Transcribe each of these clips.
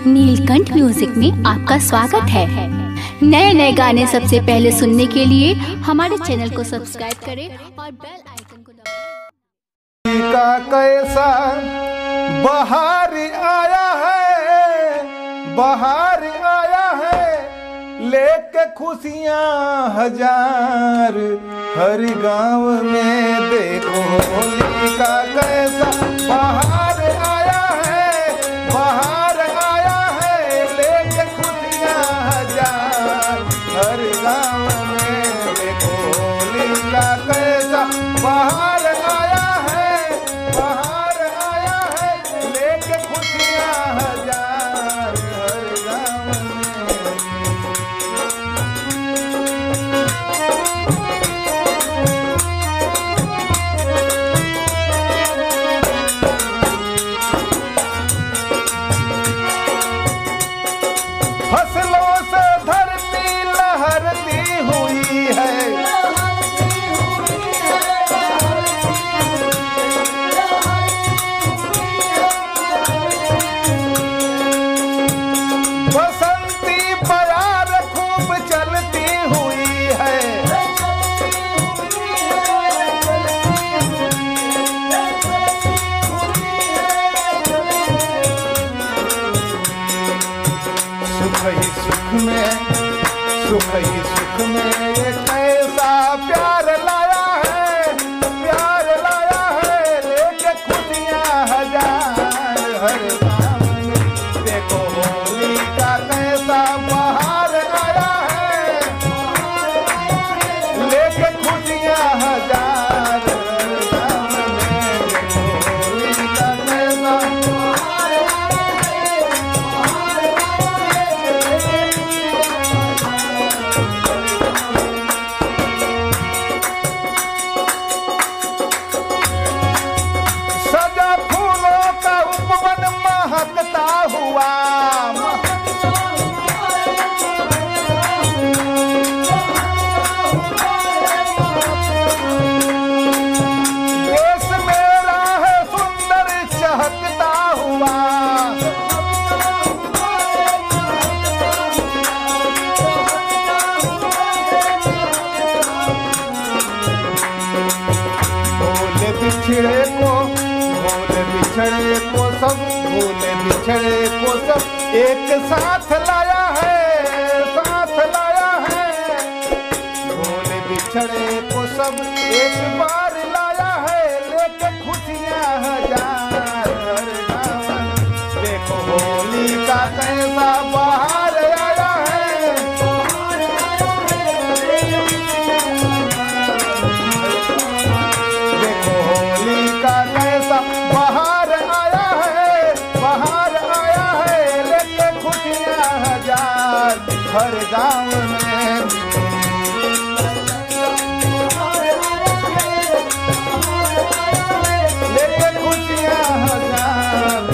Neelkanth music में आपका स्वागत है। नए नए गाने सबसे पहले सुनने के लिए हमारे चैनल को सब्सक्राइब करें और बेल आइकन को दबाएं। का कैसा बहार आया है, बहार आया है, लेके खुशियां हजार हर गांव में देखो। होली का कैसा बहार आया है, बहार आया है, लेके खुशियां हजार हर गांव में देखो। होली का कैसा बहार आया है, बहार आया है, लेके खुशियां हजार हर गांव में। फसलों से धरती लहरती हुई है, बसंती बयार खूब चलती हुई है। सुख ही सुख में, सुख ही सुख में ये कैसा प्यार लाया है, प्यार लाया है, लेके खुशियां हजार हर गांव में देखो। होली का कैसा बहार आया है, लेके खुशियां हजार हर गांव में देखो। होली का कैसा सजा फूलों का उपवन महकता हुआ, देश मेरा है सुंदर चहकता हुआ। भूले बिछड़े को, भूले बिछड़े को सब, भूले बिछड़े को सब एक साथ लाया है, साथ लाया है। भूले बिछड़े को सब एक बार लाया है, लेके खुशियां हजार हर गांव में देखो। होली का कैसा बहार आया है, देखो। होली का कैसा बहार आया है, बहार आया है, लेके खुशियां हजार हर गांव में। लेके खुशियां हजार।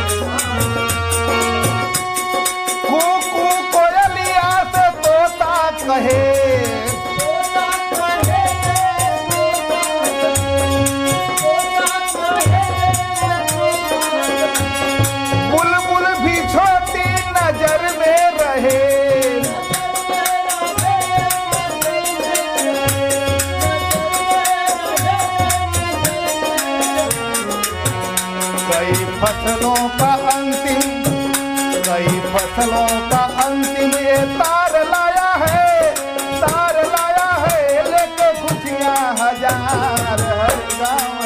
कूकू कोयलिया से तोता कहे, बुलबुल भी छोटी नजर में रहे। कई फसलों का अंतिम, कई फसलों का अंतिम ये तार लाया है, तार लाया है, लेके खुशियां हजार हर गांव